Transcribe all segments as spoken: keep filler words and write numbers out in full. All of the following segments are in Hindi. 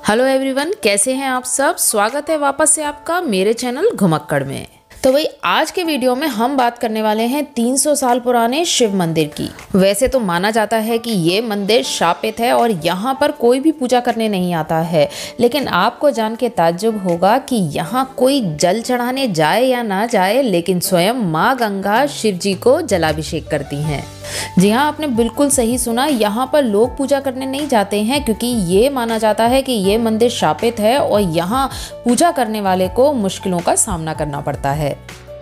हेलो एवरीवन, कैसे हैं आप सब। स्वागत है वापस से आपका मेरे चैनल घुमक्कड़ में। तो भाई आज के वीडियो में हम बात करने वाले हैं तीन सौ साल पुराने शिव मंदिर की। वैसे तो माना जाता है कि ये मंदिर शापित है और यहाँ पर कोई भी पूजा करने नहीं आता है, लेकिन आपको जान के ताज्जुब होगा कि यहाँ कोई जल चढ़ाने जाए या ना जाए, लेकिन स्वयं माँ गंगा शिव जी को जलाभिषेक करती हैं। जी हाँ, आपने बिल्कुल सही सुना। यहाँ पर लोग पूजा करने नहीं जाते हैं क्योंकि ये माना जाता है कि ये मंदिर शापित है और यहाँ पूजा करने वाले को मुश्किलों का सामना करना पड़ता है।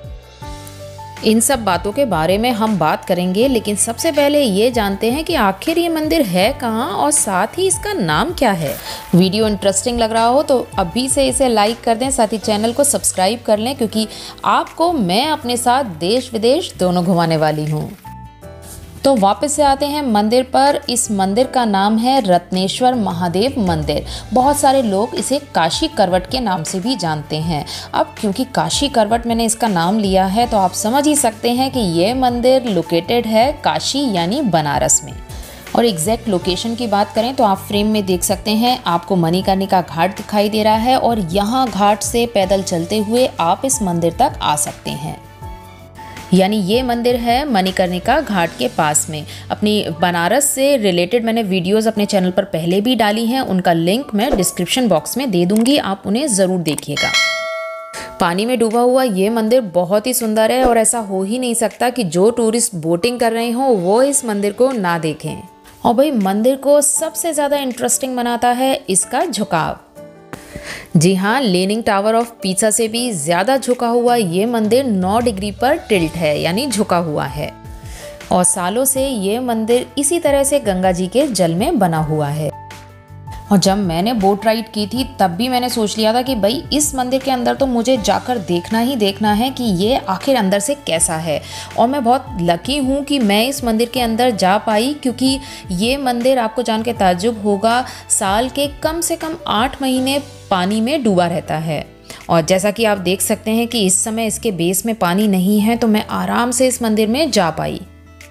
इन सब बातों के बारे में हम बात करेंगे, लेकिन सबसे पहले ये जानते हैं कि आखिर ये मंदिर है कहाँ और साथ ही इसका नाम क्या है। वीडियो इंटरेस्टिंग लग रहा हो तो अभी से इसे लाइक कर दें, साथ ही चैनल को सब्सक्राइब कर लें, क्योंकि आपको मैं अपने साथ देश विदेश दोनों घुमाने वाली हूँ। तो वापस से आते हैं मंदिर पर। इस मंदिर का नाम है रत्नेश्वर महादेव मंदिर। बहुत सारे लोग इसे काशी करवट के नाम से भी जानते हैं। अब क्योंकि काशी करवट मैंने इसका नाम लिया है तो आप समझ ही सकते हैं कि ये मंदिर लोकेटेड है काशी यानी बनारस में। और एग्जैक्ट लोकेशन की बात करें तो आप फ्रेम में देख सकते हैं, आपको मणिकर्णिका घाट दिखाई दे रहा है और यहाँ घाट से पैदल चलते हुए आप इस मंदिर तक आ सकते हैं। यानी ये मंदिर है मणिकर्णिका घाट के पास में। अपनी बनारस से रिलेटेड मैंने वीडियोस अपने चैनल पर पहले भी डाली हैं, उनका लिंक मैं डिस्क्रिप्शन बॉक्स में दे दूंगी, आप उन्हें ज़रूर देखिएगा। पानी में डूबा हुआ ये मंदिर बहुत ही सुंदर है और ऐसा हो ही नहीं सकता कि जो टूरिस्ट बोटिंग कर रहे हों वो इस मंदिर को ना देखें। और भाई मंदिर को सबसे ज़्यादा इंटरेस्टिंग बनाता है इसका झुकाव। जी हाँ, लीनिंग टावर ऑफ पीसा से भी ज़्यादा झुका हुआ ये मंदिर नौ डिग्री पर टिल्ट है, यानी झुका हुआ है। और सालों से ये मंदिर इसी तरह से गंगा जी के जल में बना हुआ है। और जब मैंने बोट राइड की थी तब भी मैंने सोच लिया था कि भाई इस मंदिर के अंदर तो मुझे जाकर देखना ही देखना है कि ये आखिर अंदर से कैसा है। और मैं बहुत लकी हूँ कि मैं इस मंदिर के अंदर जा पाई, क्योंकि ये मंदिर आपको जान के ताज्जुब होगा, साल के कम से कम आठ महीने पानी में डूबा रहता है। और जैसा कि आप देख सकते हैं कि इस समय इसके बेस में पानी नहीं है, तो मैं आराम से इस मंदिर में जा पाई।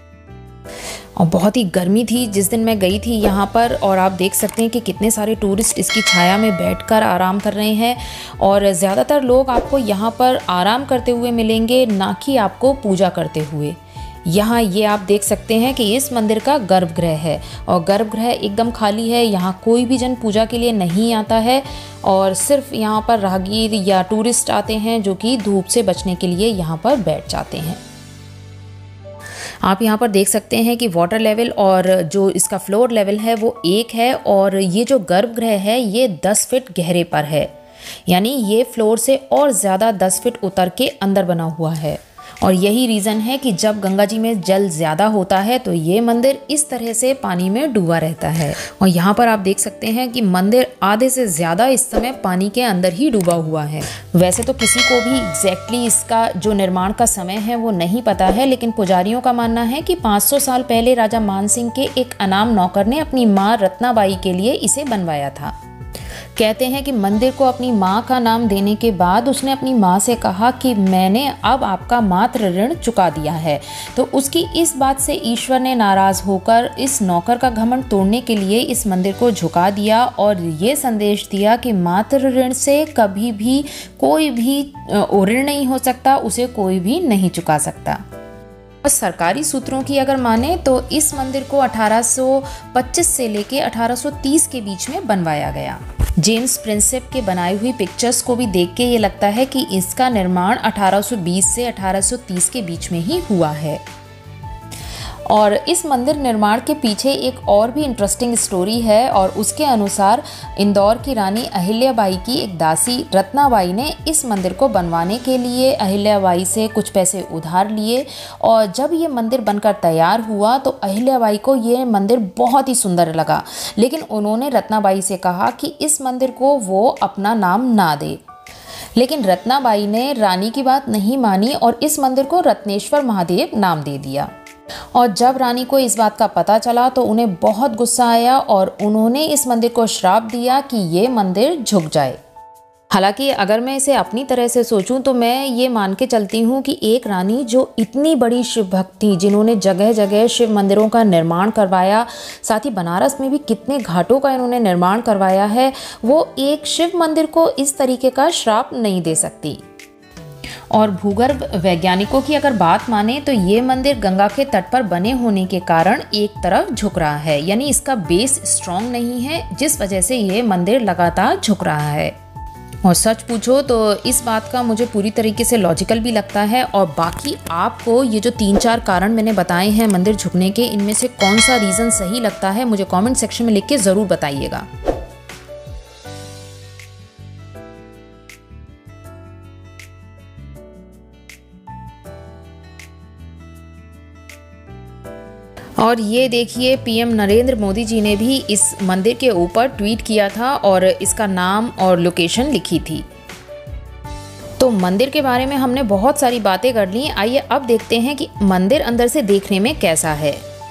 और बहुत ही गर्मी थी जिस दिन मैं गई थी यहाँ पर, और आप देख सकते हैं कि कितने सारे टूरिस्ट इसकी छाया में बैठकर आराम कर रहे हैं। और ज़्यादातर लोग आपको यहाँ पर आराम करते हुए मिलेंगे, ना कि आपको पूजा करते हुए। यहाँ ये आप देख सकते हैं कि इस मंदिर का गर्भगृह है और गर्भगृह एकदम खाली है। यहाँ कोई भी जन पूजा के लिए नहीं आता है और सिर्फ यहाँ पर राहगीर या टूरिस्ट आते हैं जो कि धूप से बचने के लिए यहाँ पर बैठ जाते हैं। आप यहाँ पर देख सकते हैं कि वाटर लेवल और जो इसका फ्लोर लेवल है वो एक है, और ये जो गर्भगृह है ये दस फीट गहरे पर है, यानी ये फ्लोर से और ज़्यादा दस फीट उतर के अंदर बना हुआ है। और यही रीज़न है कि जब गंगा जी में जल ज़्यादा होता है तो ये मंदिर इस तरह से पानी में डूबा रहता है। और यहाँ पर आप देख सकते हैं कि मंदिर आधे से ज़्यादा इस समय पानी के अंदर ही डूबा हुआ है। वैसे तो किसी को भी एग्जैक्टली इसका जो निर्माण का समय है वो नहीं पता है, लेकिन पुजारियों का मानना है कि पाँच सौ साल पहले राजा मानसिंह के एक अनाम नौकर ने अपनी माँ रत्नाबाई के लिए इसे बनवाया था। कहते हैं कि मंदिर को अपनी माँ का नाम देने के बाद उसने अपनी माँ से कहा कि मैंने अब आपका मात्र ऋण चुका दिया है। तो उसकी इस बात से ईश्वर ने नाराज़ होकर इस नौकर का घमंड तोड़ने के लिए इस मंदिर को झुका दिया और ये संदेश दिया कि मात्र ऋण से कभी भी कोई भी ऋण नहीं हो सकता, उसे कोई भी नहीं चुका सकता। सरकारी सूत्रों की अगर माने तो इस मंदिर को अठारह सौ पच्चीस से लेके अठारह सौ तीस के बीच में बनवाया गया। जेम्स प्रिंसेप के बनाई हुई पिक्चर्स को भी देख के ये लगता है कि इसका निर्माण अठारह सौ बीस से अठारह सौ तीस के बीच में ही हुआ है। और इस मंदिर निर्माण के पीछे एक और भी इंटरेस्टिंग स्टोरी है, और उसके अनुसार इंदौर की रानी अहिल्याबाई की एक दासी रत्नाबाई ने इस मंदिर को बनवाने के लिए अहिल्याबाई से कुछ पैसे उधार लिए। और जब ये मंदिर बनकर तैयार हुआ तो अहिल्याबाई को ये मंदिर बहुत ही सुंदर लगा, लेकिन उन्होंने रत्नाबाई से कहा कि इस मंदिर को वो अपना नाम ना दे। लेकिन रत्नाबाई ने रानी की बात नहीं मानी और इस मंदिर को रत्नेश्वर महादेव नाम दे दिया। और जब रानी को इस बात का पता चला तो उन्हें बहुत गुस्सा आया और उन्होंने इस मंदिर को श्राप दिया कि ये मंदिर झुक जाए। हालांकि अगर मैं इसे अपनी तरह से सोचूं तो मैं ये मान के चलती हूँ कि एक रानी जो इतनी बड़ी शिव भक्त थी, जिन्होंने जगह जगह शिव मंदिरों का निर्माण करवाया, साथ ही बनारस में भी कितने घाटों का इन्होंने निर्माण करवाया है, वो एक शिव मंदिर को इस तरीके का श्राप नहीं दे सकती। और भूगर्भ वैज्ञानिकों की अगर बात माने तो ये मंदिर गंगा के तट पर बने होने के कारण एक तरफ झुक रहा है, यानी इसका बेस स्ट्रॉन्ग नहीं है, जिस वजह से ये मंदिर लगातार झुक रहा है। और सच पूछो तो इस बात का मुझे पूरी तरीके से लॉजिकल भी लगता है। और बाकी आपको ये जो तीन चार कारण मैंने बताए हैं मंदिर झुकने के, इनमें से कौन सा रीज़न सही लगता है मुझे कमेंट सेक्शन में लिख के ज़रूर बताइएगा। और ये देखिए, पीएम नरेंद्र मोदी जी ने भी इस मंदिर के ऊपर ट्वीट किया था और इसका नाम और लोकेशन लिखी थी। तो मंदिर के बारे में हमने बहुत सारी बातें कर ली, आइए अब देखते हैं कि मंदिर अंदर से देखने में कैसा है।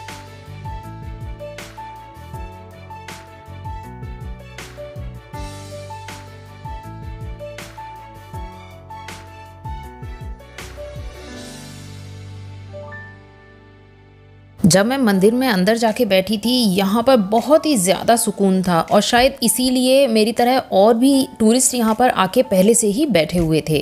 जब मैं मंदिर में अंदर जाके बैठी थी, यहाँ पर बहुत ही ज़्यादा सुकून था और शायद इसीलिए मेरी तरह और भी टूरिस्ट यहाँ पर आके पहले से ही बैठे हुए थे।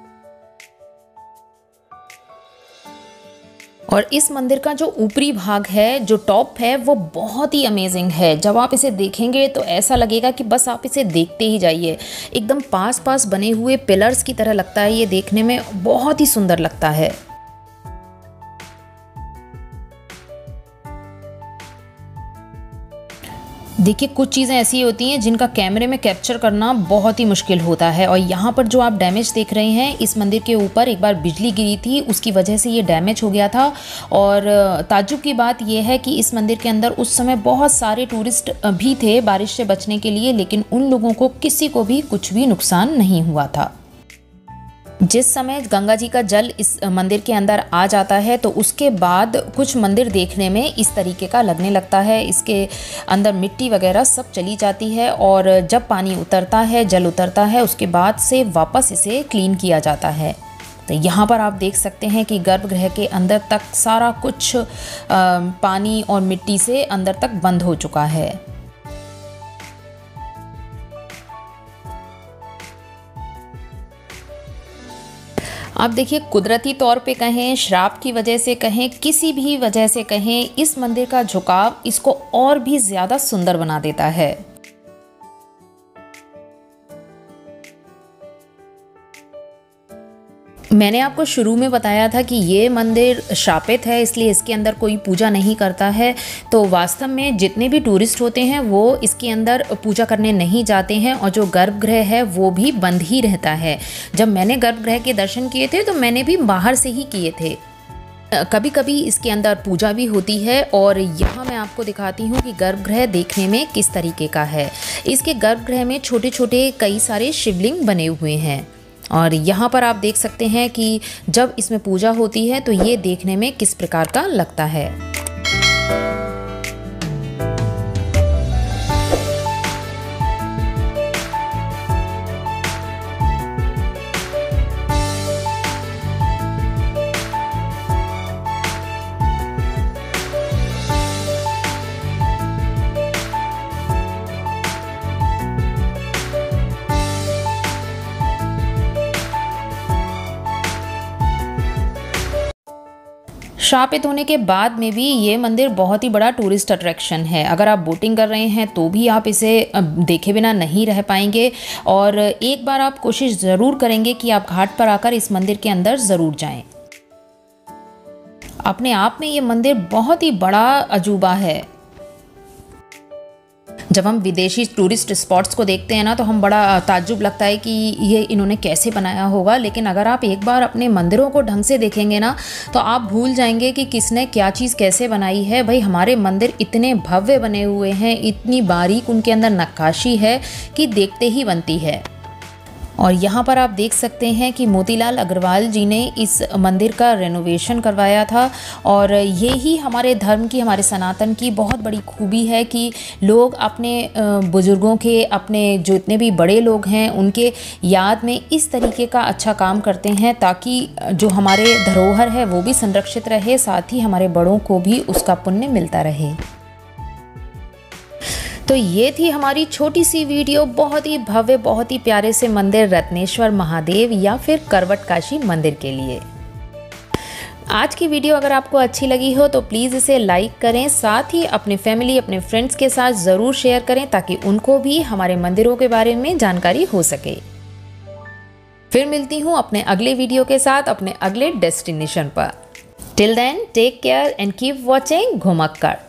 और इस मंदिर का जो ऊपरी भाग है, जो टॉप है, वो बहुत ही अमेजिंग है। जब आप इसे देखेंगे तो ऐसा लगेगा कि बस आप इसे देखते ही जाइए। एकदम पास पास बने हुए पिलर्स की तरह लगता है, ये देखने में बहुत ही सुंदर लगता है। देखिए, कुछ चीज़ें ऐसी होती हैं जिनका कैमरे में कैप्चर करना बहुत ही मुश्किल होता है। और यहाँ पर जो आप डैमेज देख रहे हैं, इस मंदिर के ऊपर एक बार बिजली गिरी थी, उसकी वजह से ये डैमेज हो गया था। और ताज्जुब की बात यह है कि इस मंदिर के अंदर उस समय बहुत सारे टूरिस्ट भी थे बारिश से बचने के लिए, लेकिन उन लोगों को किसी को भी कुछ भी नुकसान नहीं हुआ था। जिस समय गंगा जी का जल इस मंदिर के अंदर आ जाता है तो उसके बाद कुछ मंदिर देखने में इस तरीके का लगने लगता है। इसके अंदर मिट्टी वगैरह सब चली जाती है और जब पानी उतरता है, जल उतरता है, उसके बाद से वापस इसे क्लीन किया जाता है। तो यहाँ पर आप देख सकते हैं कि गर्भगृह के अंदर तक सारा कुछ आ, पानी और मिट्टी से अंदर तक बंद हो चुका है। अब देखिए, कुदरती तौर पे कहें, श्राप की वजह से कहें, किसी भी वजह से कहें, इस मंदिर का झुकाव इसको और भी ज़्यादा सुंदर बना देता है। मैंने आपको शुरू में बताया था कि ये मंदिर शापित है, इसलिए इसके अंदर कोई पूजा नहीं करता है। तो वास्तव में जितने भी टूरिस्ट होते हैं वो इसके अंदर पूजा करने नहीं जाते हैं और जो गर्भगृह है वो भी बंद ही रहता है। जब मैंने गर्भगृह के दर्शन किए थे तो मैंने भी बाहर से ही किए थे। कभी कभी इसके अंदर पूजा भी होती है और यहाँ मैं आपको दिखाती हूँ कि गर्भगृह देखने में किस तरीके का है। इसके गर्भगृह में छोटे छोटे कई सारे शिवलिंग बने हुए हैं और यहाँ पर आप देख सकते हैं कि जब इसमें पूजा होती है तो ये देखने में किस प्रकार का लगता है। शापित होने के बाद में भी ये मंदिर बहुत ही बड़ा टूरिस्ट अट्रैक्शन है। अगर आप बोटिंग कर रहे हैं तो भी आप इसे देखे बिना नहीं रह पाएंगे और एक बार आप कोशिश ज़रूर करेंगे कि आप घाट पर आकर इस मंदिर के अंदर ज़रूर जाएं। अपने आप में ये मंदिर बहुत ही बड़ा अजूबा है। जब हम विदेशी टूरिस्ट स्पॉट्स को देखते हैं ना तो हम बड़ा ताज्जुब लगता है कि ये इन्होंने कैसे बनाया होगा, लेकिन अगर आप एक बार अपने मंदिरों को ढंग से देखेंगे ना तो आप भूल जाएंगे कि किसने क्या चीज़ कैसे बनाई है। भाई, हमारे मंदिर इतने भव्य बने हुए हैं, इतनी बारीक उनके अंदर नक्काशी है कि देखते ही बनती है। और यहाँ पर आप देख सकते हैं कि मोतीलाल अग्रवाल जी ने इस मंदिर का रेनोवेशन करवाया था। और ये ही हमारे धर्म की, हमारे सनातन की बहुत बड़ी खूबी है कि लोग अपने बुज़ुर्गों के, अपने जो इतने भी बड़े लोग हैं उनके याद में इस तरीके का अच्छा काम करते हैं, ताकि जो हमारे धरोहर है वो भी संरक्षित रहे, साथ ही हमारे बड़ों को भी उसका पुण्य मिलता रहे। तो ये थी हमारी छोटी सी वीडियो बहुत ही भव्य, बहुत ही प्यारे से मंदिर रत्नेश्वर महादेव या फिर करवट काशी मंदिर के लिए। आज की वीडियो अगर आपको अच्छी लगी हो तो प्लीज़ इसे लाइक करें, साथ ही अपने फैमिली, अपने फ्रेंड्स के साथ ज़रूर शेयर करें ताकि उनको भी हमारे मंदिरों के बारे में जानकारी हो सके। फिर मिलती हूँ अपने अगले वीडियो के साथ अपने अगले डेस्टिनेशन पर। Till then take care and keep watching घुमक्कड़।